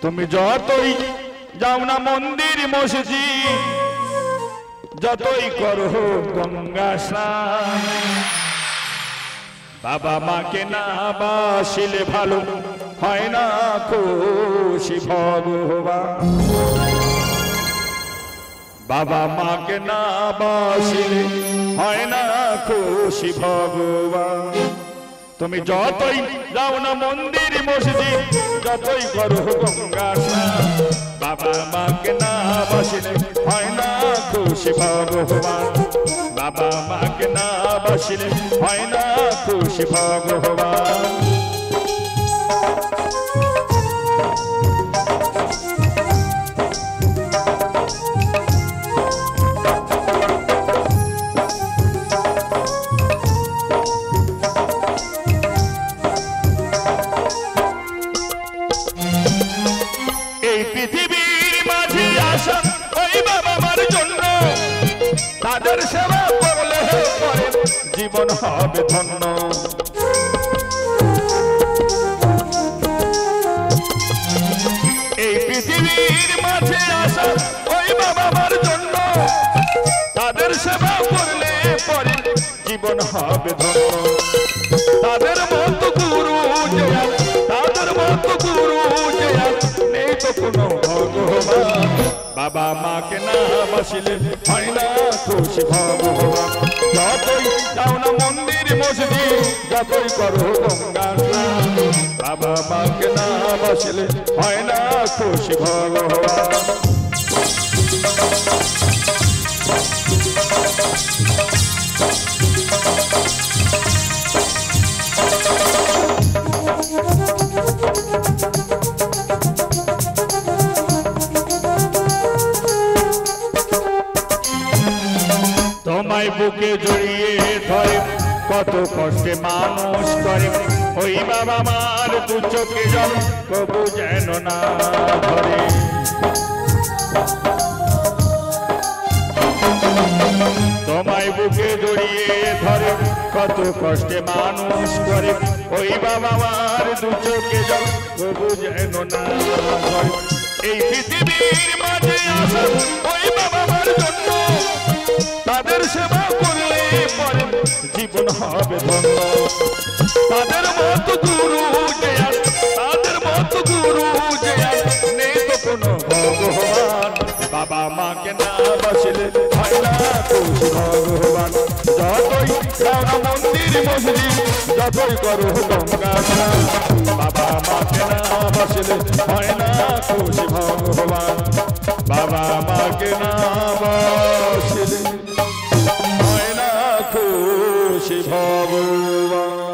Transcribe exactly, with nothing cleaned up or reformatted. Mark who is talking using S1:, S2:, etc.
S1: তুমি যতই যাও না মন্দির মসজিদ, যতই করো গঙ্গা স্নান, বাবা মাকে না বাসিলে ভালো হয় না খুশি ভগবান। বাবা মাকে না বাসিলে হয় না খুশি ভগবান। তুমি যতই যাও না মন্দির মসজিদ, যতই করো গঙ্গা স্নান, বাবা মাকে না বাসিলে হয় না খুশি ভগবান। বাবা মাকে না বাসিলে হয় না খুশি ভগবান। তাদের সেবা করলে পরে জীবন হবে ধন্য। এই পৃথিবীর মাঝে আসা ওই বাবা মার জন্য, তাদের সেবা করলে পরে জীবন হবে ধন্য। তাদের মতো গুরু যে তাদের মতো গুরু যে নেই তো কোনো ভগবান। বাবা মাকে না বাসিলে হয় না খুশি ভগবান। যতই যাও না মন্দির মসজিদ, যতই করো গঙ্গা স্নান, বাবা মাকে না বাসিলে হয় না খুশি ভগবান। তোমায় বুকে জড়িয়ে ধরে কত কষ্টে মানুষ করে, ওই বাবা মার দু চোখে জল কবু যেন না ধরে। তোমায় বুকে জড়িয়ে ধরে কত কষ্টে মানুষ করে, ওই বাবা মার দু চোখে জল কবু যেন না ধরে। এই পৃথিবীর মাঝে আসা ওই বাবা মার জন্য, তাদের সেবা করলে পরে জীবন হবে ধন্য। তাদের মতো গুরু যে তাদের মতো গুরু যে নেই তো কোনো ভগবান। বাবা মাকে না বাসিলে হয় না খুশি ভগবান। যতই যাও না মন্দির মসজিদ, যতই করো গঙ্গা স্নান, বাবা মাকে না বাসিলে হয় না খুশি ভগবান। বাবা মাকে না বাসিলে হয় না খুশি ভগবান।